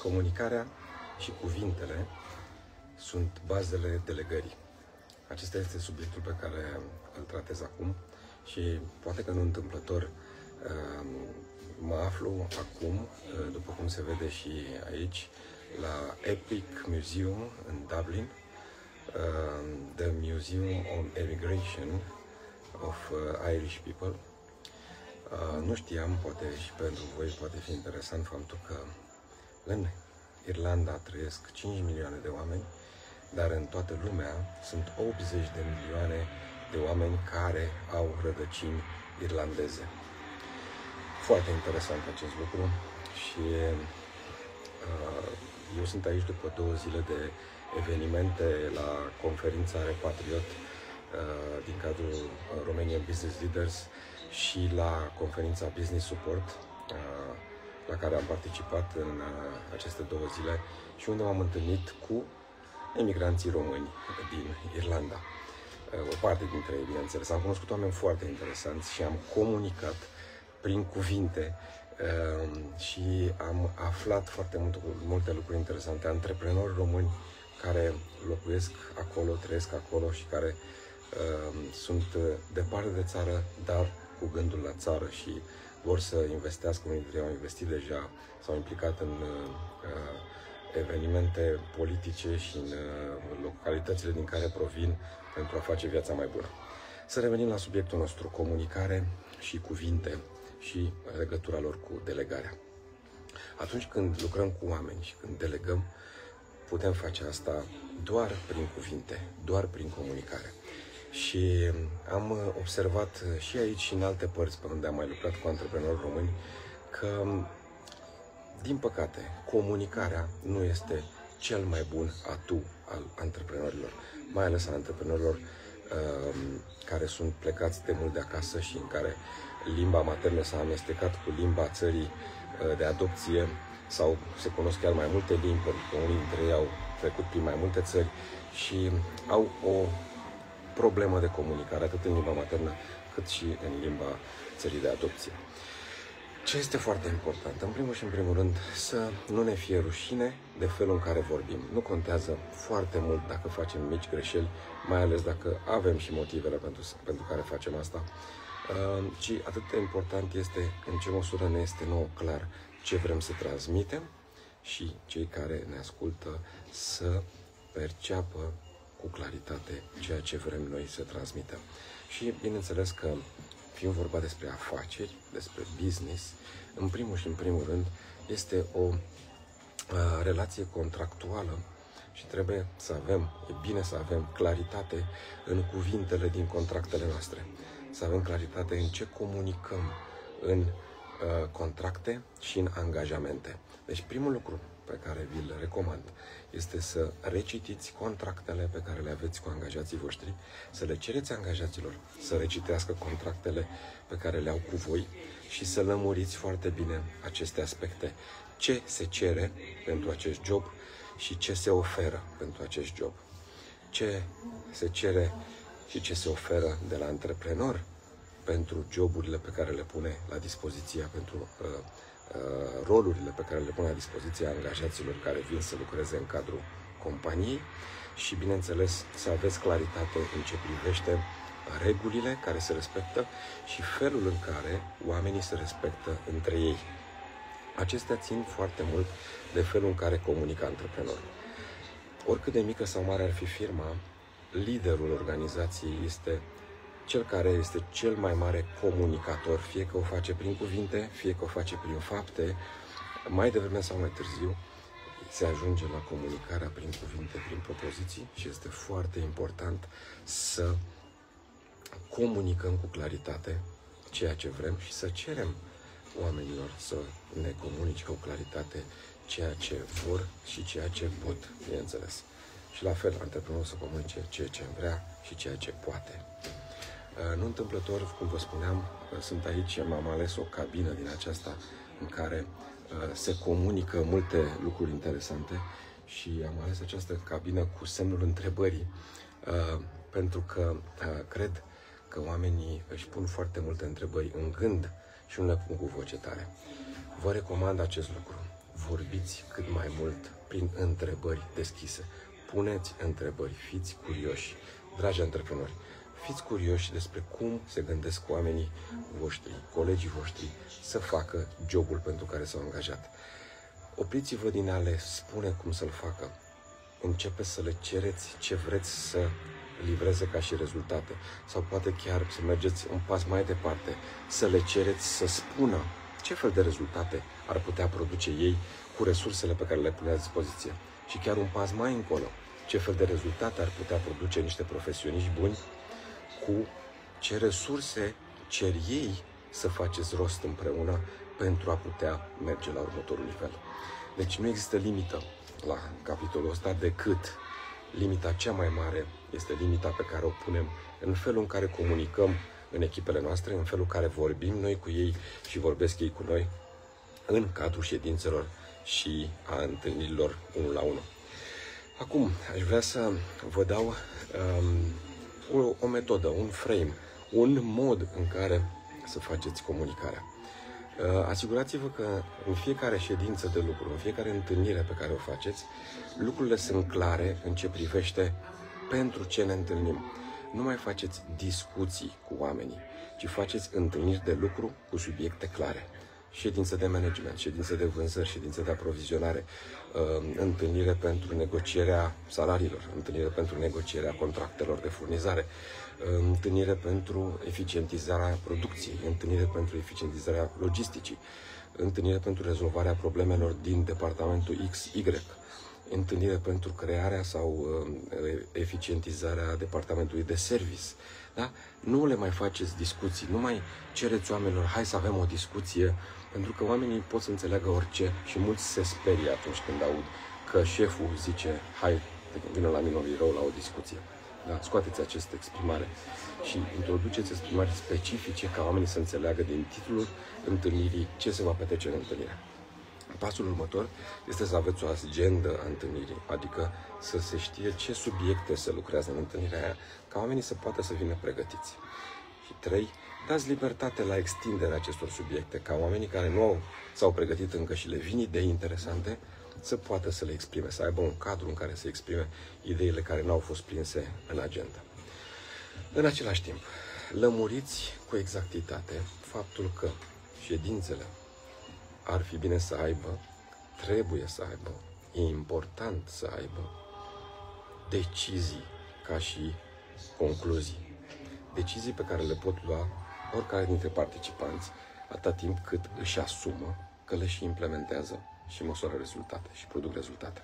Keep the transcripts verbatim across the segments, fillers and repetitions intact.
Comunicarea și cuvintele sunt bazele delegării. Acesta este subiectul pe care îl tratez acum și poate că nu întâmplător mă aflu acum, după cum se vede și aici, la Epic Museum în Dublin, the Museum on Emigration of Irish People. Nu știam, poate și pentru voi poate fi interesant faptul că în Irlanda trăiesc cinci milioane de oameni, dar în toată lumea sunt optzeci de milioane de oameni care au rădăcini irlandeze. Foarte interesant acest lucru și uh, eu sunt aici după două zile de evenimente la conferința Repatriot uh, din cadrul Romanian Business Leaders și la conferința Business Support uh, la care am participat în uh, aceste două zile și unde m-am întâlnit cu emigranții români din Irlanda. Uh, o parte dintre ei, bineînțeles. Am cunoscut oameni foarte interesanți și am comunicat prin cuvinte uh, și am aflat foarte multe, multe lucruri interesante. Antreprenori români care locuiesc acolo, trăiesc acolo și care uh, sunt departe de țară, dar cu gândul la țară și vor să investească. Unii dintre ei au investit deja, s-au implicat în uh, evenimente politice și în uh, localitățile din care provin pentru a face viața mai bună. Să revenim la subiectul nostru, comunicare și cuvinte și legătura lor cu delegarea. Atunci când lucrăm cu oameni și când delegăm, putem face asta doar prin cuvinte, doar prin comunicare. Și am observat și aici și în alte părți pe unde am mai lucrat cu antreprenori români că, din păcate, comunicarea nu este cel mai bun atu al antreprenorilor, mai ales al antreprenorilor uh, care sunt plecați de mult de acasă și în care limba maternă s-a amestecat cu limba țării uh, de adopție sau se cunosc chiar mai multe limbi, pentru că unii dintre ei au trecut prin mai multe țări și au o problemă de comunicare, atât în limba maternă, cât și în limba țării de adopție. Ce este foarte important? În primul și în primul rând, să nu ne fie rușine de felul în care vorbim. Nu contează foarte mult dacă facem mici greșeli, mai ales dacă avem și motivele pentru, pentru care facem asta, ci atât de important este în ce măsură ne este nouă clar ce vrem să transmitem și cei care ne ascultă să perceapă cu claritate ceea ce vrem noi să transmitem. Și bineînțeles că, fiind vorba despre afaceri, despre business, în primul și în primul rând este o uh, relație contractuală și trebuie să avem, e bine să avem claritate în cuvintele din contractele noastre, să avem claritate în ce comunicăm în uh, contracte și în angajamente. Deci primul lucru pe care vi-l recomand este să recitiți contractele pe care le aveți cu angajații voștri, să le cereți angajaților să recitească contractele pe care le au cu voi și să lămuriți foarte bine aceste aspecte. Ce se cere pentru acest job și ce se oferă pentru acest job. Ce se cere și ce se oferă de la antreprenor pentru joburile pe care le pune la dispoziția, pentru uh, uh, rolurile pe care le pune la dispoziția angajaților care vin să lucreze în cadrul companiei și, bineînțeles, să aveți claritate în ce privește regulile care se respectă și felul în care oamenii se respectă între ei. Acestea țin foarte mult de felul în care comunică antreprenorii. Oricât de mică sau mare ar fi firma, liderul organizației este cel care este cel mai mare comunicator, fie că o face prin cuvinte, fie că o face prin fapte, mai devreme sau mai târziu se ajunge la comunicarea prin cuvinte, prin propoziții și este foarte important să comunicăm cu claritate ceea ce vrem și să cerem oamenilor să ne comunice cu claritate ceea ce vor și ceea ce pot, bineînțeles. Și la fel, antreprenorul să comunice ceea ce vrea și ceea ce poate. Nu întâmplător, cum vă spuneam, sunt aici, m-am ales o cabină din aceasta în care se comunică multe lucruri interesante și am ales această cabină cu semnul întrebării pentru că cred că oamenii își pun foarte multe întrebări în gând și nu le pun cu voce tare. Vă recomand acest lucru. vorbiți cât mai mult prin întrebări deschise. Puneți întrebări, fiți curioși. Dragi antreprenori, fiți curioși despre cum se gândesc oamenii voștri, colegii voștri, să facă jobul pentru care s-au angajat. Opriți-vă din a le spune cum să-l facă. Începeți să le cereți ce vreți să livreze ca și rezultate. Sau poate chiar să mergeți un pas mai departe, să le cereți să spună ce fel de rezultate ar putea produce ei cu resursele pe care le pune la dispoziție. Și chiar un pas mai încolo, ce fel de rezultate ar putea produce niște profesioniști buni, cu ce resurse cer ei să faceți rost împreună pentru a putea merge la următorul nivel. Deci nu există limită la capitolul ăsta, decât limita cea mai mare este limita pe care o punem în felul în care comunicăm în echipele noastre, în felul în care vorbim noi cu ei și vorbesc ei cu noi în cadrul ședințelor și a întâlnirilor unul la unul. Acum, aș vrea să vă dau um, o, o metodă, un frame, un mod în care să faceți comunicarea. Uh, asigurați-vă că în fiecare ședință de lucru, în fiecare întâlnire pe care o faceți, lucrurile sunt clare în ce privește pentru ce ne întâlnim. Nu mai faceți discuții cu oamenii, ci faceți întâlniri de lucru cu subiecte clare. Ședință de management, ședință de vânzări, ședință de aprovizionare, întâlnire pentru negocierea salariilor, întâlnire pentru negocierea contractelor de furnizare, întâlnire pentru eficientizarea producției, întâlnire pentru eficientizarea logisticii, întâlnire pentru rezolvarea problemelor din departamentul X Y, întâlnire pentru crearea sau eficientizarea departamentului de service. Da? Nu le mai faceți discuții, nu mai cereți oamenilor, hai să avem o discuție, pentru că oamenii pot să înțeleagă orice și mulți se sperie atunci când aud că șeful zice, hai, vină la mine birou la o discuție. Da? Scoateți această exprimare și introduceți exprimări specifice ca oamenii să înțeleagă din titlul întâlnirii ce se va petrece în întâlnire. Pasul următor este să aveți o agendă a întâlnirii, adică să se știe ce subiecte se lucrează în întâlnirea aia, ca oamenii să poată să vină pregătiți. Și trei, dați libertate la extinderea acestor subiecte, ca oamenii care nu s-au pregătit încă și le vin idei interesante, să poată să le exprime, să aibă un cadru în care să exprime ideile care nu au fost prinse în agenda. În același timp, lămuriți cu exactitate faptul că ședințele ar fi bine să aibă, trebuie să aibă, e important să aibă decizii ca și concluzii. Decizii pe care le pot lua oricare dintre participanți, atâta timp cât își asumă că le și implementează și măsoară rezultate și produc rezultate.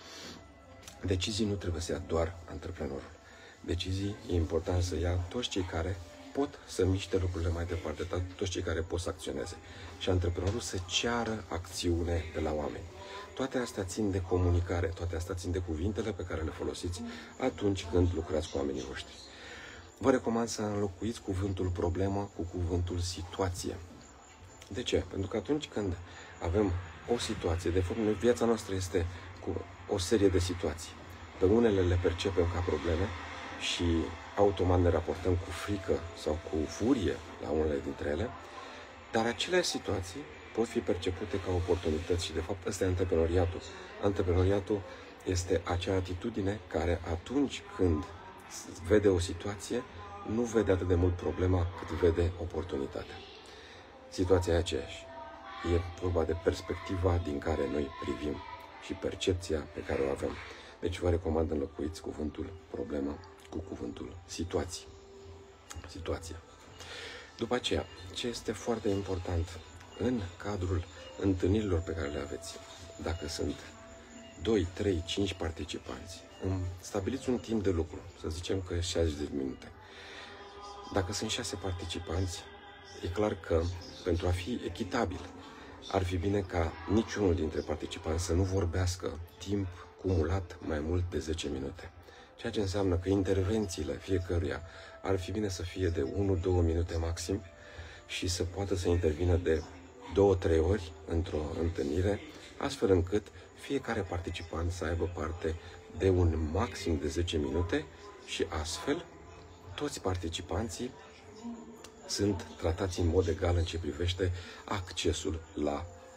Decizii nu trebuie să ia doar antreprenorul. Decizii e important să ia toți cei care pot să miște lucrurile mai departe, toți cei care pot să acționeze. Și antreprenorul să ceară acțiune de la oameni. Toate astea țin de comunicare, toate astea țin de cuvintele pe care le folosiți atunci când lucrați cu oamenii voștri. Vă recomand să înlocuiți cuvântul problemă cu cuvântul situație. De ce? Pentru că atunci când avem o situație, de fapt, viața noastră este cu o serie de situații. Pe unele le percepem ca probleme și automat ne raportăm cu frică sau cu furie la unele dintre ele, dar aceleași situații pot fi percepute ca oportunități și, de fapt, ăsta e antreprenoriatul. Antreprenoriatul este acea atitudine care, atunci când vede o situație, nu vede atât de mult problema cât vede oportunitatea. Situația e aceeași. E vorba de perspectiva din care noi privim și percepția pe care o avem. Deci vă recomand înlocuiți cuvântul problemă cu cuvântul situații. Situația. După aceea, ce este foarte important în cadrul întâlnirilor pe care le aveți, dacă sunt doi, trei, cinci participanți, stabiliți un timp de lucru, să zicem că șaizeci de minute. Dacă sunt șase participanți, e clar că pentru a fi echitabil, ar fi bine ca niciunul dintre participanți să nu vorbească timp cumulat mai mult de zece minute. Ceea ce înseamnă că intervențiile fiecăruia ar fi bine să fie de unu două minute maxim și să poată să intervină de două trei ori într-o întâlnire, astfel încât fiecare participant să aibă parte de un maxim de zece minute și astfel toți participanții sunt tratați în mod egal în ce privește accesul la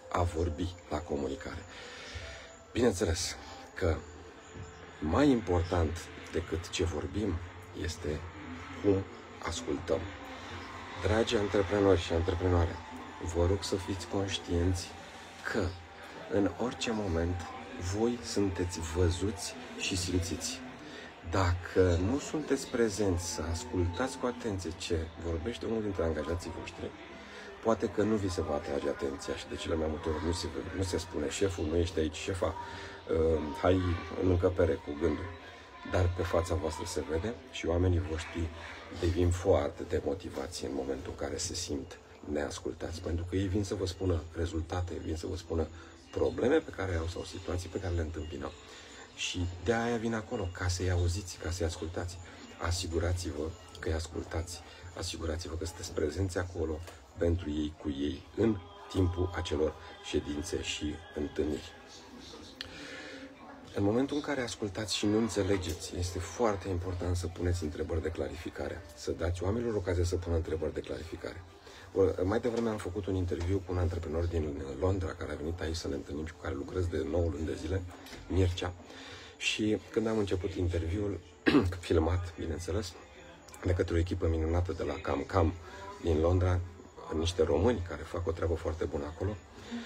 a vorbi la comunicare. Bineînțeles că mai important decât ce vorbim este cum ascultăm. Dragi antreprenori și antreprenoare, vă rog să fiți conștienți că în orice moment voi sunteți văzuți și simțiți. Dacă nu sunteți prezenți să ascultați cu atenție ce vorbește unul dintre angajații voștri, poate că nu vi se va atrage atenția și de cele mai multe ori nu se, nu se spune șeful, nu ești aici, șefa, uh, hai în încăpere cu gândul. Dar pe fața voastră se vede și oamenii voștri devin foarte demotivați în momentul în care se simt neascultați, pentru că ei vin să vă spună rezultate, vin să vă spună probleme pe care au sau situații pe care le întâmpină. Și de aia vin acolo, ca să-i auziți, ca să-i ascultați. Asigurați-vă că îi ascultați, asigurați-vă că sunteți prezenți acolo pentru ei, cu ei, în timpul acelor ședințe și întâlniri. În momentul în care ascultați și nu înțelegeți, este foarte important să puneți întrebări de clarificare, să dați oamenilor ocazia să pună întrebări de clarificare. Mai devreme am făcut un interviu cu un antreprenor din Londra care a venit aici să ne întâlnim și cu care lucrez de nouă luni de zile, Mircea. Și când am început interviul, filmat, bineînțeles, de către o echipă minunată de la Cam Cam din Londra, niște români care fac o treabă foarte bună acolo,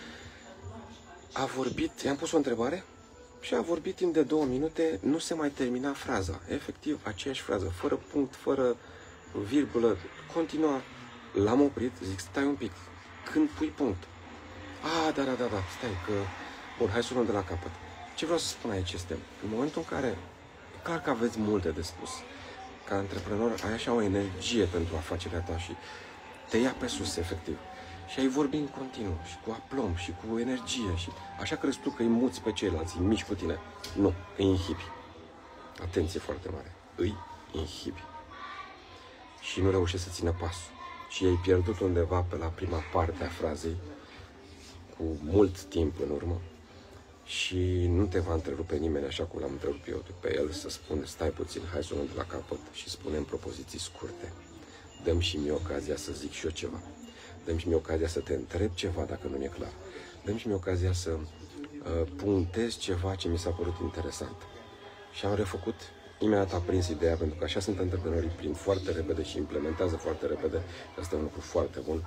a vorbit, i-am pus o întrebare și a vorbit timp de două minute, nu se mai termina fraza, efectiv aceeași frază, fără punct, fără virgulă, continua. L-am oprit, zic, stai un pic, când pui punct? A, da, da, da, da, stai, că... Bun, hai să luăm de la capăt. Ce vreau să spun aici este, în momentul în care, clar că aveți multe de spus, ca antreprenor ai așa o energie pentru afacerea ta și te ia pe sus, efectiv. Și ai vorbi în continuu, și cu aplomb, și cu energie, și așa crezi tu că îi muți pe ceilalți, îi mici cu tine. Nu, îi inhibi. Atenție foarte mare, îi inhibi. Și nu reușești să țină pasul. Și ai pierdut undeva pe la prima parte a frazei, cu mult timp în urmă, și nu te va întrerupe nimeni așa cum l-am întrerupt eu pe el, să spune, stai puțin, hai să o luăm de la capăt și spunem propoziții scurte. Dăm și mie ocazia să zic și eu ceva. Dăm și mie ocazia să te întreb ceva dacă nu mi-e clar. Dăm și mie ocazia să uh, punctez ceva ce mi s-a părut interesant. Și am refăcut. Imediat a prins ideea, pentru că așa sunt antreprenorii, prind foarte repede și implementează foarte repede. Și asta e un lucru foarte bun.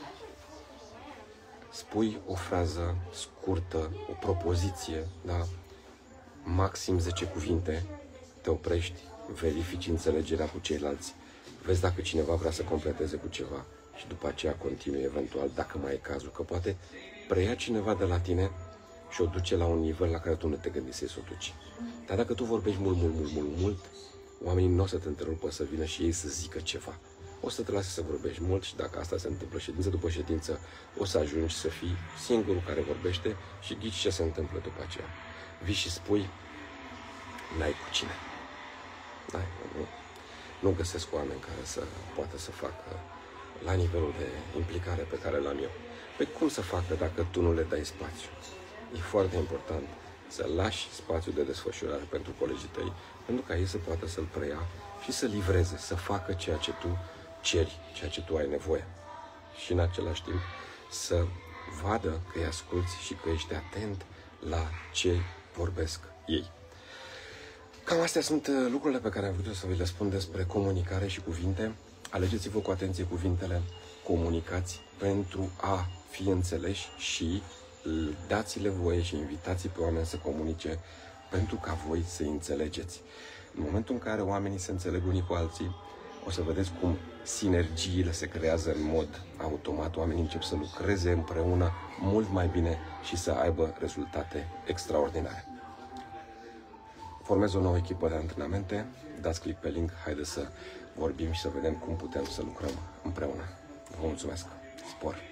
Spui o frază scurtă, o propoziție, da? Maxim zece cuvinte, te oprești, verifici înțelegerea cu ceilalți, vezi dacă cineva vrea să completeze cu ceva și după aceea continui eventual, dacă mai e cazul, că poate preia cineva de la tine și o duce la un nivel la care tu nu te gândisei să o duci. Dar dacă tu vorbești mult, mult, mult, mult, mult, oamenii nu o să te întrerupă să vină și ei să zică ceva. O să te lase să vorbești mult și dacă asta se întâmplă ședință după ședință, o să ajungi să fii singurul care vorbește și ghici ce se întâmplă după aceea. Vii și spui, n-ai cu cine. N-ai, nu, nu găsesc oameni care să poată să facă la nivelul de implicare pe care l-am eu. Pe cum să facă dacă tu nu le dai spațiu? E foarte important să lași spațiu de desfășurare pentru colegii tăi, pentru ca ei să poată să-l preia și să livreze, să facă ceea ce tu ceri, ceea ce tu ai nevoie. Și în același timp să vadă că îi asculți și că ești atent la ce vorbesc ei. Cam astea sunt lucrurile pe care am vrut să vi le spun despre comunicare și cuvinte. Alegeți-vă cu atenție cuvintele, comunicați pentru a fi înțeleși și dați-le voie și invitați pe oameni să comunice pentru ca voi să înțelegeți. În momentul în care oamenii se înțeleg unii cu alții, o să vedeți cum sinergiile se creează în mod automat. Oamenii încep să lucreze împreună mult mai bine și să aibă rezultate extraordinare. Formez o nouă echipă de antrenamente, dați click pe link, haideți să vorbim și să vedem cum putem să lucrăm împreună. Vă mulțumesc! Spor!